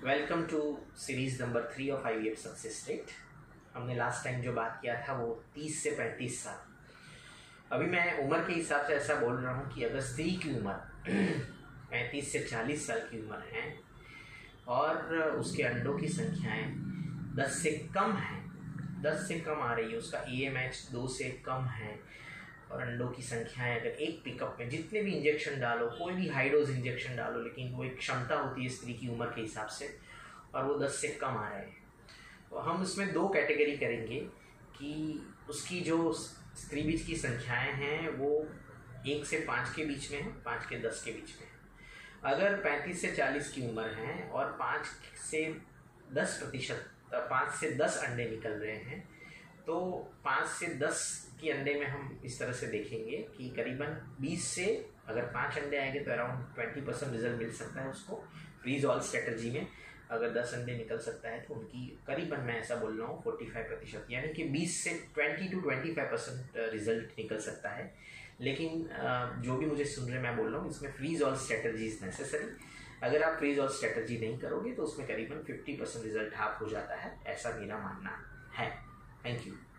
Welcome to series number 3 of IVF success rate. हमने last time जो बात किया था वो 30 से 35 साल। अभी मैं उम्र के हिसाब से ऐसा बोल रहा हूँ कि अगर स्त्री की उम्र 35 से 40 साल की उम्र है और उसके अंडों की संख्याएं 10 से कम है, 10 से कम आ रही है, उसका EMH 2 से कम है और अंडों की संख्याएं अगर एक पिकअप में जितने भी इंजेक्शन डालो, कोई भी हाई डोज इंजेक्शन डालो, लेकिन वो एक क्षमता होती है स्त्री की उम्र के हिसाब से और वो 10 से कम आ रहे हैं, तो हम उसमें दो कैटेगरी करेंगे कि उसकी जो स्त्री बीज की संख्याएं हैं वो 1 से 5 के बीच में है, 5 के 10 के बीच में है। अगर 35 से 40 की उम्र है और 5 से 10 अंडे निकल रहे हैं, तो 5 से 10 की अंडे में हम इस तरह से देखेंगे कि करीबन 20 से अगर 5 अंडे आएंगे तो अराउंड 20% रिजल्ट मिल सकता है उसको फ्रीज ऑल स्ट्रेटजी में। अगर 10 अंडे निकल सकता है तो उनकी करीबन, मैं ऐसा बोल रहा हूँ, 45%, यानी कि 20 से 20 to 25% रिजल्ट निकल सकता है। लेकिन जो भी मुझे सुन रहे मैं बोल रहा हूँ, इसमें freeze all strategy is necessary. अगर आप फ्रीज ऑल स्ट्रेटजी नहीं करोगे तो उसमें करीबन 50% रिजल्ट हाफ हो जाता है, ऐसा मेरा मानना है। Thank you.